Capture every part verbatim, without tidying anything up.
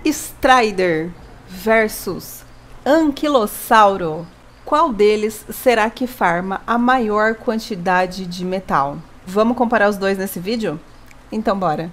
Strider versus Anquilossauro. Qual deles será que farma a maior quantidade de metal? Vamos comparar os dois nesse vídeo? Então bora!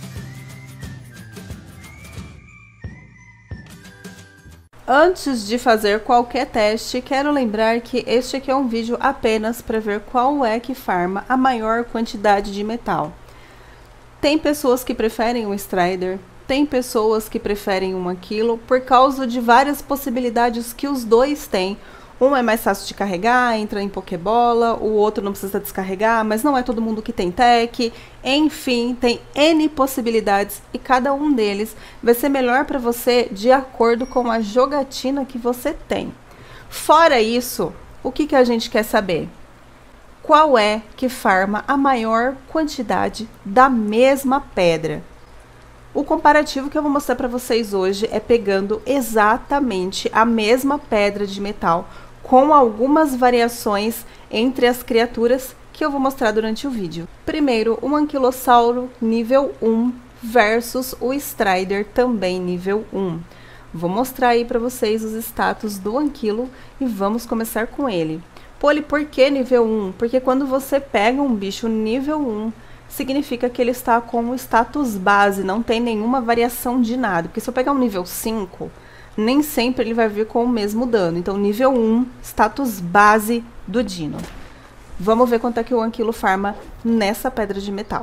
Antes de fazer qualquer teste, quero lembrar que este aqui é um vídeo apenas para ver qual é que farma a maior quantidade de metal. Tem pessoas que preferem o Strider, tem pessoas que preferem um Anquilo por causa de várias possibilidades que os dois têm. Um é mais fácil de carregar, entra em Pokébola, o outro não precisa descarregar, mas não é todo mundo que tem tech. Enfim, tem N possibilidades e cada um deles vai ser melhor para você de acordo com a jogatina que você tem. Fora isso, o que, que a gente quer saber? Qual é que farma a maior quantidade da mesma pedra? O comparativo que eu vou mostrar para vocês hoje é pegando exatamente a mesma pedra de metal, com algumas variações entre as criaturas que eu vou mostrar durante o vídeo. Primeiro, o Anquilossauro nível um versus o Strider também nível um. Vou mostrar aí para vocês os status do Anquilo e vamos começar com ele. Poli, por que nível um? Porque quando você pega um bicho nível um, significa que ele está com o status base, não tem nenhuma variação de nada. Porque se eu pegar um nível cinco, nem sempre ele vai vir com o mesmo dano. Então, nível um, status base do Dino. Vamos ver quanto é que o Anquilo farma nessa pedra de metal.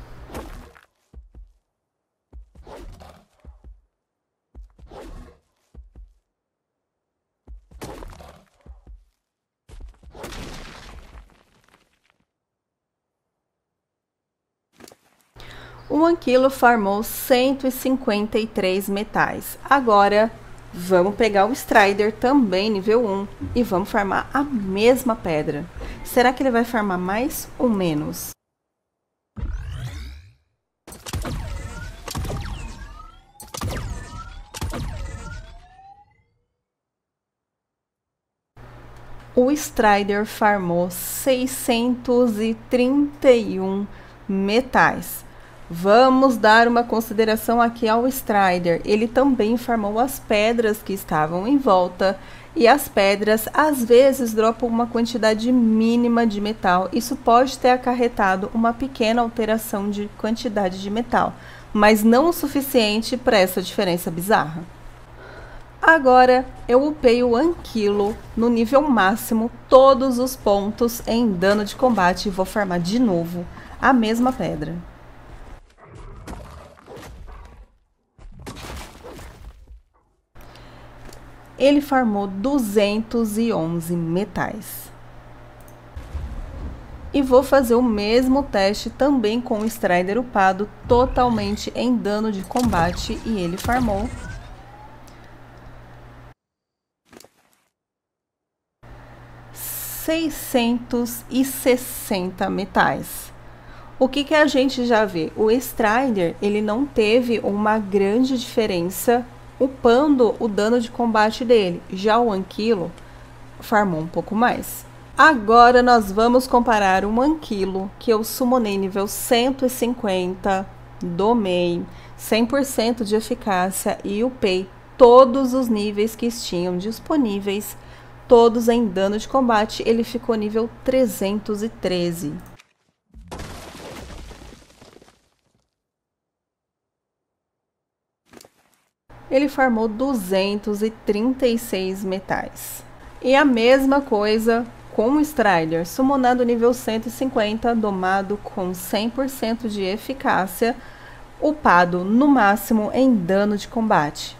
O Anquilo farmou cento e cinquenta e três metais. Agora, vamos pegar o Strider, também nível um, e vamos farmar a mesma pedra. Será que ele vai farmar mais ou menos? O Strider farmou seiscentos e trinta e um metais. Vamos dar uma consideração aqui ao Strider. Ele também farmou as pedras que estavam em volta. E as pedras, às vezes, dropam uma quantidade mínima de metal. Isso pode ter acarretado uma pequena alteração de quantidade de metal, mas não o suficiente para essa diferença bizarra. Agora, eu upei o Anquilo no nível máximo, todos os pontos em dano de combate. E vou farmar de novo a mesma pedra. Ele farmou duzentos e onze metais. E vou fazer o mesmo teste também com o Strider upado, totalmente em dano de combate, e ele farmou seiscentos e sessenta metais. O que que a gente já vê? O Strider, ele não teve uma grande diferença upando o dano de combate dele. Já o Anquilo farmou um pouco mais. Agora nós vamos comparar um Anquilo que eu summonei nível cento e cinquenta, domei cem por cento de eficácia e upei todos os níveis que tinham disponíveis, todos em dano de combate. Ele ficou nível trezentos e treze. Ele farmou duzentos e trinta e seis metais. E a mesma coisa com o Strider, summonado nível cento e cinquenta, domado com cem por cento de eficácia, upado no máximo em dano de combate.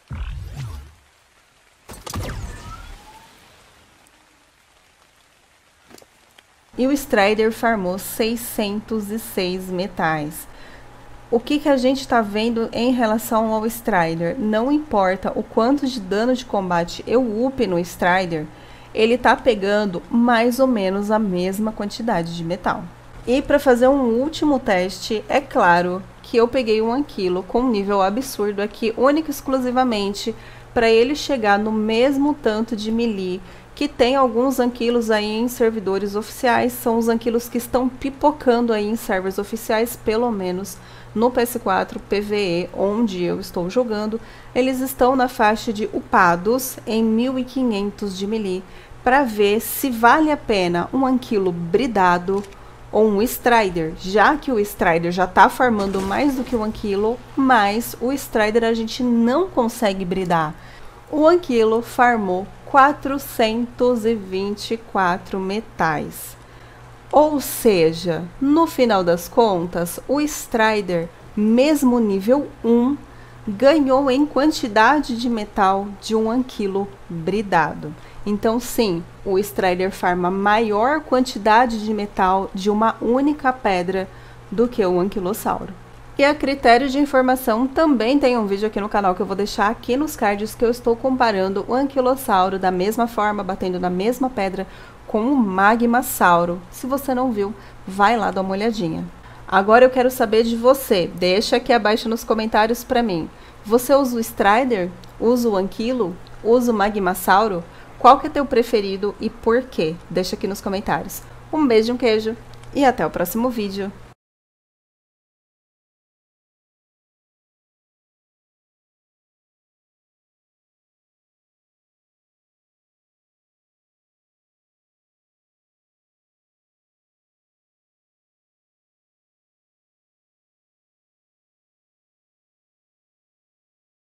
E o Strider farmou seiscentos e seis metais. O que que a gente está vendo em relação ao Strider? Não importa o quanto de dano de combate eu upe no Strider, ele está pegando mais ou menos a mesma quantidade de metal. E para fazer um último teste, é claro que eu peguei um Anquilo com um nível absurdo aqui, único e exclusivamente para ele chegar no mesmo tanto de melee que tem alguns Anquilos aí em servidores oficiais. São os Anquilos que estão pipocando aí em servers oficiais, pelo menos no P S quatro P V E, onde eu estou jogando, eles estão na faixa de upados em mil e quinhentos de melee, para ver se vale a pena um Anquilo bridado ou um Strider, já que o Strider já está farmando mais do que o Anquilo, mas o Strider a gente não consegue bridar. O Anquilo farmou quatrocentos e vinte e quatro metais. Ou seja, no final das contas, o Strider, mesmo nível um, ganhou em quantidade de metal de um Anquilo bridado. Então sim, o Strider farma maior quantidade de metal de uma única pedra do que o Anquilossauro. E a critério de informação, também tem um vídeo aqui no canal que eu vou deixar aqui nos cards, que eu estou comparando o Anquilossauro da mesma forma, batendo na mesma pedra, com o Magmasauro. Se você não viu, vai lá dar uma olhadinha. Agora eu quero saber de você, deixa aqui abaixo nos comentários para mim. Você usa o Strider? Usa o Anquilo? Usa o Magmasauro? Qual que é teu preferido e por quê? Deixa aqui nos comentários. Um beijo, um queijo e até o próximo vídeo.